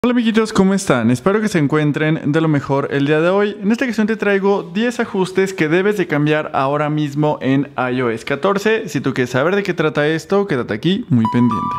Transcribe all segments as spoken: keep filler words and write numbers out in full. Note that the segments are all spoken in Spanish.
Hola amiguitos, ¿cómo están? Espero que se encuentren de lo mejor el día de hoy. En esta ocasión te traigo diez ajustes que debes de cambiar ahora mismo en i O S catorce. Si tú quieres saber de qué trata esto, quédate aquí muy pendiente.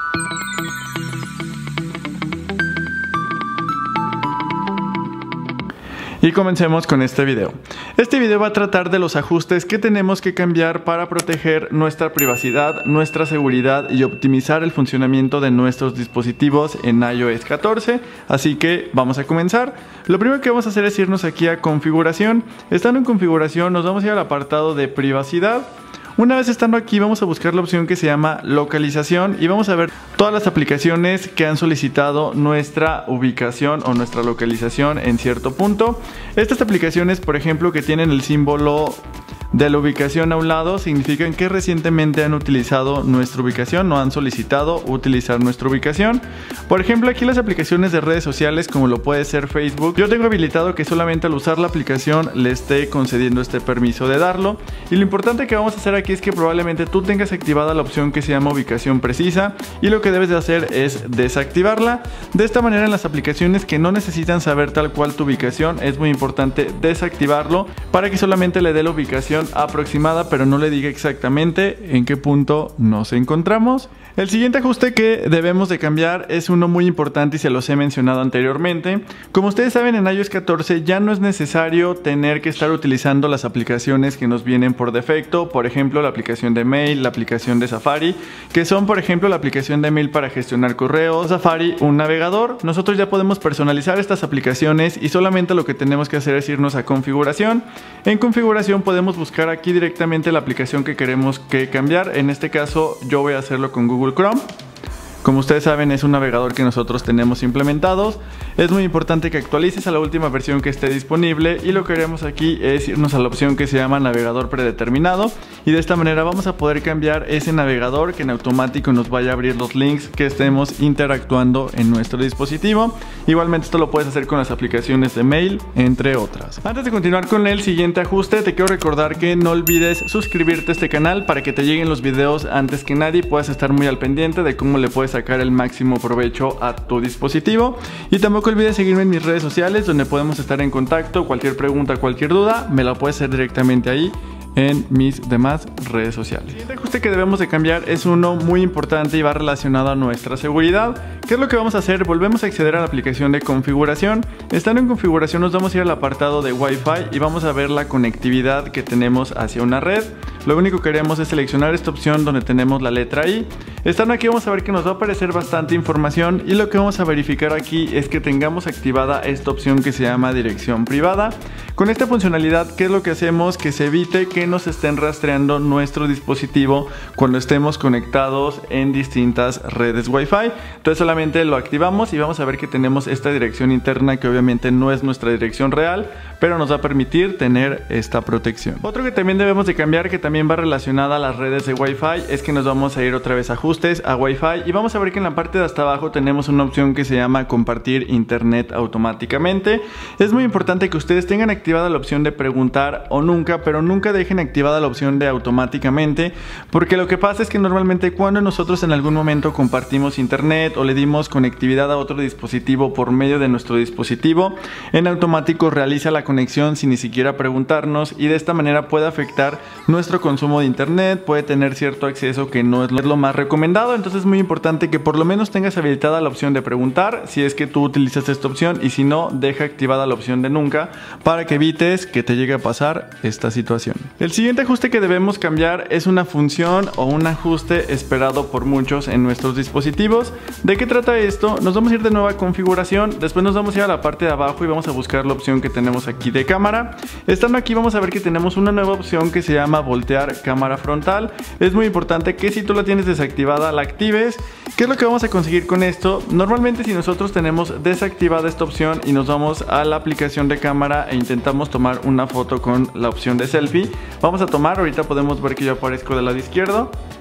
Y comencemos con este video. Este video va a tratar de los ajustes que tenemos que cambiar para proteger nuestra privacidad, nuestra seguridad y optimizar el funcionamiento de nuestros dispositivos en i O S catorce. Así que vamos a comenzar. Lo primero que vamos a hacer es irnos aquí a configuración. Estando en configuración nos vamos a ir al apartado de privacidad. Una vez estando aquí vamos a buscar la opción que se llama localización y vamos a ver todas las aplicaciones que han solicitado nuestra ubicación o nuestra localización en cierto punto. Estas aplicaciones, por ejemplo, que tienen el símbolo de la ubicación a un lado, significan que recientemente han utilizado nuestra ubicación o han solicitado utilizar nuestra ubicación. Por ejemplo, aquí las aplicaciones de redes sociales, como lo puede ser Facebook, yo tengo habilitado que solamente al usar la aplicación le esté concediendo este permiso de darlo. Y lo importante que vamos a hacer aquí es que probablemente tú tengas activada la opción que se llama ubicación precisa, y lo que debes de hacer es desactivarla. De esta manera, en las aplicaciones que no necesitan saber tal cual tu ubicación, es muy importante desactivarlo para que solamente le dé la ubicación aproximada, pero no le diga exactamente en qué punto nos encontramos. El siguiente ajuste que debemos de cambiar es uno muy importante y se los he mencionado anteriormente. Como ustedes saben, en i O S catorce ya no es necesario tener que estar utilizando las aplicaciones que nos vienen por defecto. Por ejemplo, la aplicación de mail, la aplicación de Safari, que son por ejemplo la aplicación de mail para gestionar correos, Safari, un navegador. Nosotros ya podemos personalizar estas aplicaciones y solamente lo que tenemos que hacer es irnos a configuración. En configuración podemos buscar aquí directamente la aplicación que queremos que cambiar. En este caso yo voy a hacerlo con Google Chrome. Como ustedes saben, es un navegador que nosotros tenemos implementados. Es muy importante que actualices a la última versión que esté disponible, y lo que haremos aquí es irnos a la opción que se llama navegador predeterminado, y de esta manera vamos a poder cambiar ese navegador que en automático nos vaya a abrir los links que estemos interactuando en nuestro dispositivo. Igualmente esto lo puedes hacer con las aplicaciones de mail, entre otras. Antes de continuar con el siguiente ajuste, te quiero recordar que no olvides suscribirte a este canal para que te lleguen los videos antes que nadie, puedas estar muy al pendiente de cómo le puedes sacar el máximo provecho a tu dispositivo. Y tampoco olvides seguirme en mis redes sociales, donde podemos estar en contacto. Cualquier pregunta, cualquier duda, me la puedes hacer directamente ahí en mis demás redes sociales. El siguiente ajuste que debemos de cambiar es uno muy importante y va relacionado a nuestra seguridad. ¿Qué es lo que vamos a hacer? Volvemos a acceder a la aplicación de configuración. Estando en configuración nos vamos a ir al apartado de Wi-Fi y vamos a ver la conectividad que tenemos hacia una red. Lo único que haremos es seleccionar esta opción donde tenemos la letra I. Estando aquí vamos a ver que nos va a aparecer bastante información, y lo que vamos a verificar aquí es que tengamos activada esta opción que se llama dirección privada. Con esta funcionalidad, ¿qué es lo que hacemos? Que se evite que nos estén rastreando nuestro dispositivo cuando estemos conectados en distintas redes Wi-Fi. Entonces solamente lo activamos y vamos a ver que tenemos esta dirección interna, que obviamente no es nuestra dirección real, pero nos va a permitir tener esta protección. Otro que también debemos de cambiar, que también va relacionada a las redes de Wi-Fi, es que nos vamos a ir otra vez a ajustes, a Wi-Fi, y vamos a ver que en la parte de hasta abajo tenemos una opción que se llama compartir internet automáticamente. Es muy importante que ustedes tengan activada la opción de preguntar o nunca, pero nunca dejen activada la opción de automáticamente, porque lo que pasa es que normalmente cuando nosotros en algún momento compartimos internet o le dimos conectividad a otro dispositivo por medio de nuestro dispositivo, en automático realiza la conexión sin ni siquiera preguntarnos, y de esta manera puede afectar nuestro consumo de internet, puede tener cierto acceso que no es lo más recomendado. Entonces es muy importante que por lo menos tengas habilitada la opción de preguntar si es que tú utilizas esta opción, y si no, deja activada la opción de nunca para que evites que te llegue a pasar esta situación. El siguiente ajuste que debemos cambiar es una función o un ajuste esperado por muchos en nuestros dispositivos. ¿De qué trata esto? Nos vamos a ir de nuevo a configuración, después nos vamos a ir a la parte de abajo y vamos a buscar la opción que tenemos aquí de cámara. Estando aquí vamos a ver que tenemos una nueva opción que se llama voltear cámara frontal. Es muy importante que si tú la tienes desactivada la actives. ¿Qué es lo que vamos a conseguir con esto? Normalmente si nosotros tenemos desactivada esta opción y nos vamos a la aplicación de cámara e intentamos tomar una foto con la opción de selfie, vamos a tomar, ahorita podemos ver que yo aparezco del lado izquierdo.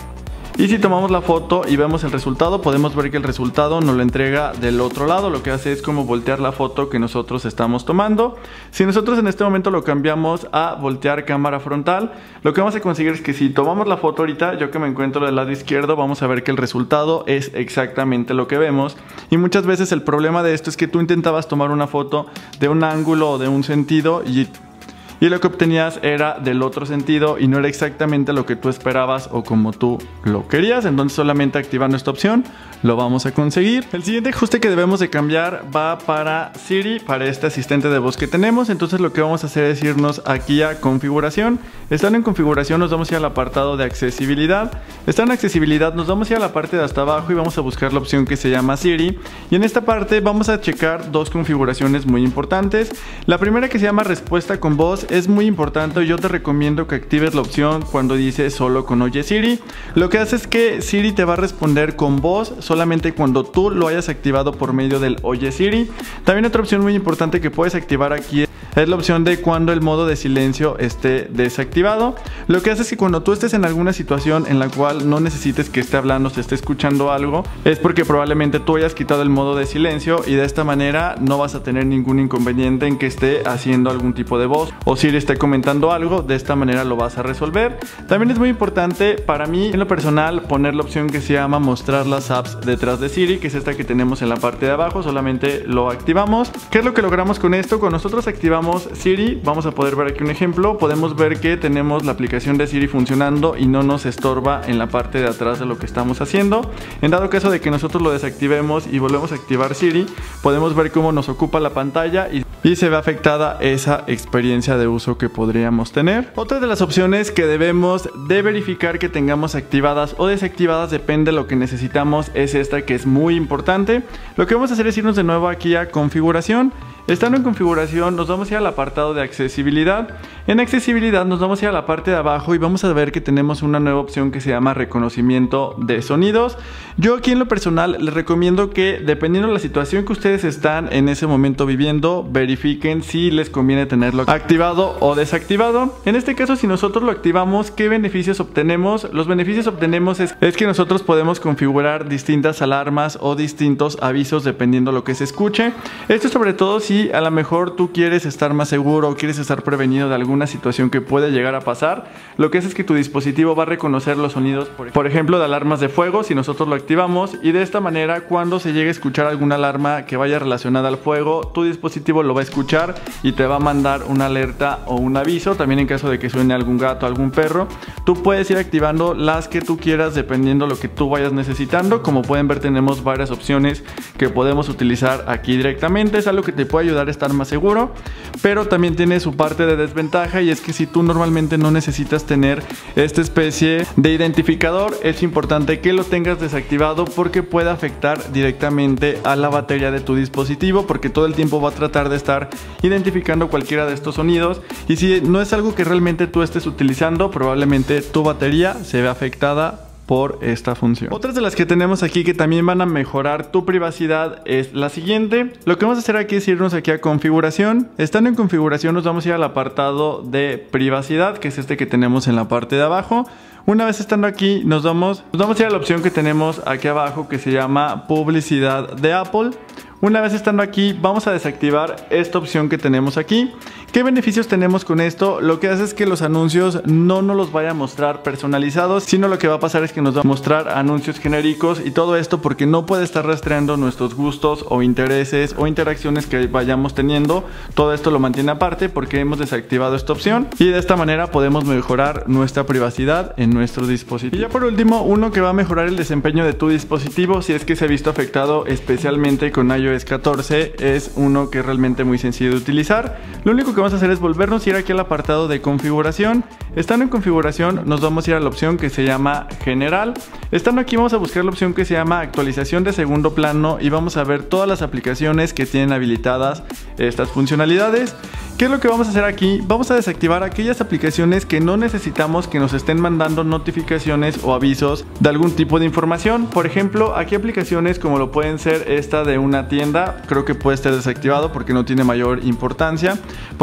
Y si tomamos la foto y vemos el resultado, podemos ver que el resultado nos lo entrega del otro lado. Lo que hace es como voltear la foto que nosotros estamos tomando. Si nosotros en este momento lo cambiamos a voltear cámara frontal, lo que vamos a conseguir es que si tomamos la foto ahorita, yo que me encuentro del lado izquierdo, vamos a ver que el resultado es exactamente lo que vemos. Y muchas veces el problema de esto es que tú intentabas tomar una foto de un ángulo o de un sentido y... y lo que obtenías era del otro sentido y no era exactamente lo que tú esperabas o como tú lo querías. Entonces solamente activando esta opción lo vamos a conseguir. El siguiente ajuste que debemos de cambiar va para Siri, para este asistente de voz que tenemos. Entonces lo que vamos a hacer es irnos aquí a configuración. Estando en configuración nos vamos a ir al apartado de accesibilidad. Estando en accesibilidad nos vamos a ir a la parte de hasta abajo y vamos a buscar la opción que se llama Siri. Y en esta parte vamos a checar dos configuraciones muy importantes. La primera, que se llama respuesta con voz, es muy importante. Yo te recomiendo que actives la opción cuando dice solo con Oye Siri. Lo que hace es que Siri te va a responder con voz solamente cuando tú lo hayas activado por medio del Oye Siri. También otra opción muy importante que puedes activar aquí es la opción de cuando el modo de silencio esté desactivado. Lo que hace es que cuando tú estés en alguna situación en la cual no necesites que esté hablando, se esté escuchando algo, es porque probablemente tú hayas quitado el modo de silencio y de esta manera no vas a tener ningún inconveniente en que esté haciendo algún tipo de voz o Siri esté comentando algo. De esta manera lo vas a resolver. También es muy importante para mí en lo personal poner la opción que se llama mostrar las apps detrás de Siri, que es esta que tenemos en la parte de abajo. Solamente lo activamos. ¿Qué es lo que logramos con esto? Cuando nosotros activamos Siri, vamos a poder ver aquí un ejemplo. Podemos ver que tenemos la aplicación de Siri funcionando y no nos estorba en la parte de atrás de lo que estamos haciendo. En dado caso de que nosotros lo desactivemos y volvemos a activar Siri, podemos ver cómo nos ocupa la pantalla y, y se ve afectada esa experiencia de uso que podríamos tener. Otra de las opciones que debemos de verificar que tengamos activadas o desactivadas, depende de lo que necesitamos, es esta, que es muy importante. Lo que vamos a hacer es irnos de nuevo aquí a configuración. Estando en configuración nos vamos a ir al apartado de accesibilidad. En accesibilidad nos vamos a ir a la parte de abajo y vamos a ver que tenemos una nueva opción que se llama reconocimiento de sonidos. Yo aquí en lo personal les recomiendo que, dependiendo de la situación que ustedes están en ese momento viviendo, verifiquen si les conviene tenerlo activado o desactivado. En este caso, si nosotros lo activamos, ¿qué beneficios obtenemos? Los beneficios obtenemos es, es que nosotros podemos configurar distintas alarmas o distintos avisos dependiendo de lo que se escuche. Esto sobre todo si Si a lo mejor tú quieres estar más seguro o quieres estar prevenido de alguna situación que puede llegar a pasar, lo que hace es que tu dispositivo va a reconocer los sonidos, por ejemplo, de alarmas de fuego, si nosotros lo activamos, y de esta manera cuando se llegue a escuchar alguna alarma que vaya relacionada al fuego, tu dispositivo lo va a escuchar y te va a mandar una alerta o un aviso. También en caso de que suene algún gato, algún perro, tú puedes ir activando las que tú quieras dependiendo de lo que tú vayas necesitando. Como pueden ver, tenemos varias opciones que podemos utilizar aquí directamente. Es algo que te puede ayudar a estar más seguro, pero también tiene su parte de desventaja, y es que si tú normalmente no necesitas tener esta especie de identificador, es importante que lo tengas desactivado porque puede afectar directamente a la batería de tu dispositivo, porque todo el tiempo va a tratar de estar identificando cualquiera de estos sonidos, y si no es algo que realmente tú estés utilizando, probablemente tu batería se ve afectada por esta función. Otras de las que tenemos aquí que también van a mejorar tu privacidad es la siguiente. Lo que vamos a hacer aquí es irnos aquí a configuración. Estando en configuración nos vamos a ir al apartado de privacidad, que es este que tenemos en la parte de abajo. Una vez estando aquí nos vamos, nos vamos a ir a la opción que tenemos aquí abajo que se llama publicidad de Apple. Una vez estando aquí vamos a desactivar esta opción que tenemos aquí. ¿Qué beneficios tenemos con esto? Lo que hace es que los anuncios no nos los vaya a mostrar personalizados, sino lo que va a pasar es que nos va a mostrar anuncios genéricos, y todo esto porque no puede estar rastreando nuestros gustos o intereses o interacciones que vayamos teniendo. Todo esto lo mantiene aparte porque hemos desactivado esta opción, y de esta manera podemos mejorar nuestra privacidad en nuestro dispositivo. Y ya por último, uno que va a mejorar el desempeño de tu dispositivo si es que se ha visto afectado especialmente con i O S catorce, es uno que es realmente muy sencillo de utilizar. Lo único que vamos a hacer es volvernos a ir aquí al apartado de configuración. Estando en configuración nos vamos a ir a la opción que se llama general. Estando aquí vamos a buscar la opción que se llama actualización de segundo plano y vamos a ver todas las aplicaciones que tienen habilitadas estas funcionalidades. ¿Qué es lo que vamos a hacer aquí? Vamos a desactivar aquellas aplicaciones que no necesitamos que nos estén mandando notificaciones o avisos de algún tipo de información. Por ejemplo, aquí aplicaciones como lo pueden ser esta de una tienda, creo que puede estar desactivado porque no tiene mayor importancia. Por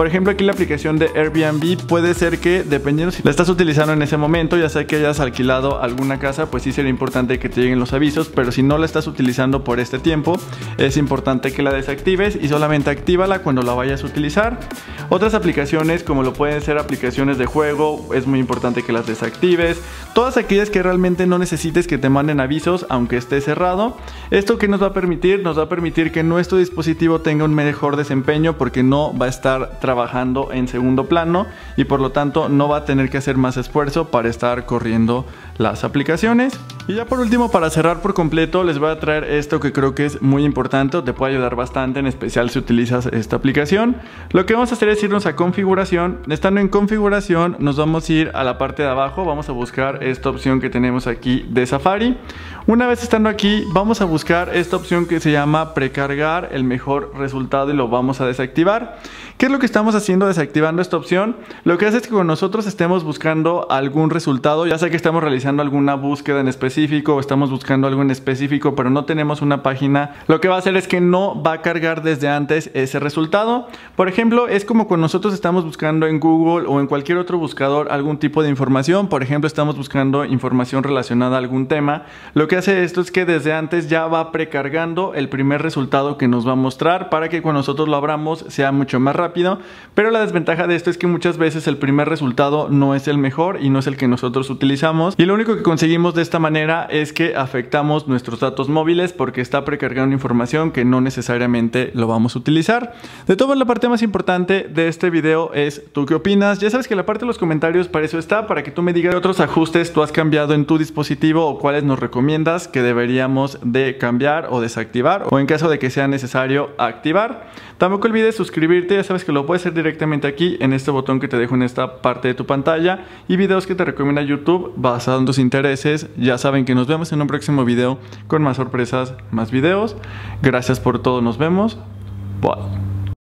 ejemplo, aquí la aplicación de Airbnb puede ser que, dependiendo si la estás utilizando en ese momento, ya sea que hayas alquilado alguna casa, pues sí sería importante que te lleguen los avisos, pero si no la estás utilizando por este tiempo, es importante que la desactives y solamente actívala cuando la vayas a utilizar. Otras aplicaciones, como lo pueden ser aplicaciones de juego, es muy importante que las desactives. Todas aquellas que realmente no necesites que te manden avisos aunque esté cerrado. ¿Esto qué nos va a permitir? Nos va a permitir que nuestro dispositivo tenga un mejor desempeño, porque no va a estar trabajando en segundo plano y por lo tanto no va a tener que hacer más esfuerzo para estar corriendo las aplicaciones. Y ya por último, para cerrar por completo, les voy a traer esto que creo que es muy importante, te puede ayudar bastante, en especial si utilizas esta aplicación. Lo que vamos a hacer es irnos a configuración. Estando en configuración, nos vamos a ir a la parte de abajo, vamos a buscar esta opción que tenemos aquí de Safari. Una vez estando aquí, vamos a buscar esta opción que se llama precargar el mejor resultado y lo vamos a desactivar. ¿Qué es lo que estamos haciendo desactivando esta opción? Lo que hace es que cuando nosotros estemos buscando algún resultado, ya sea que estamos realizando alguna búsqueda en específico o estamos buscando algo en específico pero no tenemos una página, lo que va a hacer es que no va a cargar desde antes ese resultado. Por ejemplo, es como cuando nosotros estamos buscando en Google o en cualquier otro buscador algún tipo de información. Por ejemplo, estamos buscando información relacionada a algún tema. Lo que hace esto es que desde antes ya va precargando el primer resultado que nos va a mostrar para que cuando nosotros lo abramos sea mucho más rápido. Rápido, pero la desventaja de esto es que muchas veces el primer resultado no es el mejor y no es el que nosotros utilizamos, y lo único que conseguimos de esta manera es que afectamos nuestros datos móviles porque está precargando información que no necesariamente lo vamos a utilizar. De todo, la parte más importante de este video es ¿tú qué opinas? Ya sabes que la parte de los comentarios para eso está, para que tú me digas qué otros ajustes tú has cambiado en tu dispositivo o cuáles nos recomiendas que deberíamos de cambiar o desactivar, o en caso de que sea necesario activar. Tampoco olvides suscribirte, ya sabes que lo puedes hacer directamente aquí en este botón que te dejo en esta parte de tu pantalla, y videos que te recomienda YouTube basados en tus intereses. Ya saben que nos vemos en un próximo video con más sorpresas, más videos. Gracias por todo, nos vemos. Bye.